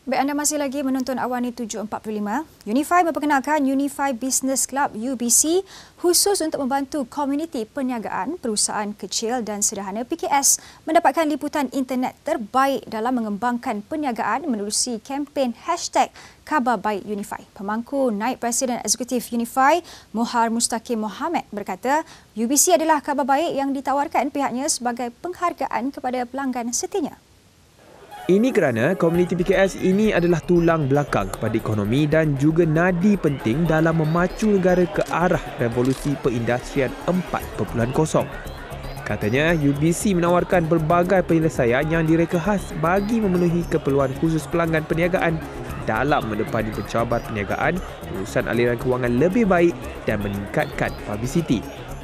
Baik, anda masih lagi menonton Awani 745. Unify memperkenalkan Unify Business Club UBC khusus untuk membantu komuniti perniagaan perusahaan kecil dan sederhana PKS mendapatkan liputan internet terbaik dalam mengembangkan perniagaan menerusi kempen #KhabarBaikUnify. Pemangku Naib Presiden Eksekutif Unify, Mohar Mustaqim Mohamed berkata, UBC adalah khabar baik yang ditawarkan pihaknya sebagai penghargaan kepada pelanggan setianya. Ini kerana komuniti PKS ini adalah tulang belakang kepada ekonomi dan juga nadi penting dalam memacu negara ke arah revolusi perindustrian 4.0. Katanya, UBC menawarkan berbagai penyelesaian yang direka khas bagi memenuhi keperluan khusus pelanggan perniagaan dalam menepani pencabar perniagaan, urusan aliran kewangan lebih baik dan meningkatkan publicity.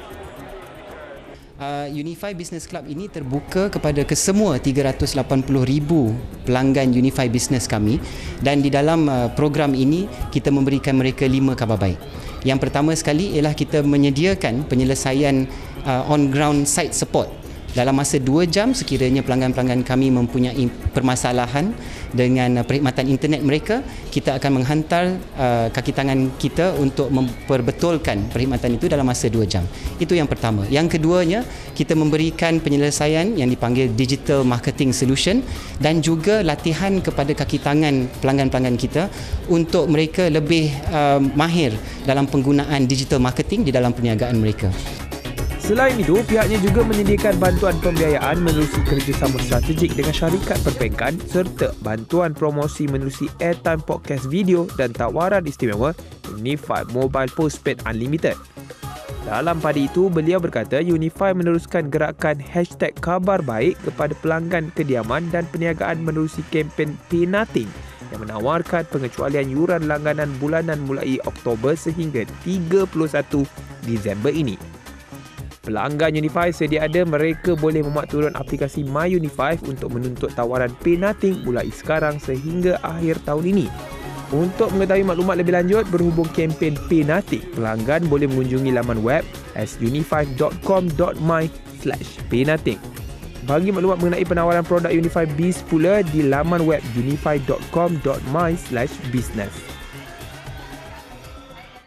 Unify Business Club ini terbuka kepada kesemua 380,000 pelanggan Unify Business kami, dan di dalam program ini kita memberikan mereka 5 khabar baik. Yang pertama sekali ialah kita menyediakan penyelesaian on-ground site support. Dalam masa 2 jam sekiranya pelanggan-pelanggan kami mempunyai permasalahan dengan perkhidmatan internet mereka, kita akan menghantar kaki tangan kita untuk memperbetulkan perkhidmatan itu dalam masa 2 jam. Itu yang pertama. Yang keduanya, kita memberikan penyelesaian yang dipanggil Digital Marketing Solution dan juga latihan kepada kaki tangan pelanggan-pelanggan kita untuk mereka lebih mahir dalam penggunaan digital marketing di dalam perniagaan mereka. Selain itu, pihaknya juga menyediakan bantuan pembiayaan menerusi kerjasama strategik dengan syarikat perbankan serta bantuan promosi menerusi airtime podcast video dan tawaran istimewa Unify Mobile Postpaid Unlimited. Dalam pada itu, beliau berkata Unify meneruskan gerakan #KhabarBaik kepada pelanggan kediaman dan perniagaan menerusi kempen Pay Nothing yang menawarkan pengecualian yuran langganan bulanan mulai Oktober sehingga 31 Disember ini. Pelanggan Unify sedia ada, mereka boleh memuat turun aplikasi MyUnify untuk menuntut tawaran Pay Nothing mulai sekarang sehingga akhir tahun ini. Untuk mengetahui maklumat lebih lanjut berhubung kempen Pay Nothing, pelanggan boleh mengunjungi laman web unify.com.my/paynothing. Bagi maklumat mengenai penawaran produk Unify Biz pula di laman web unify.com.my/business.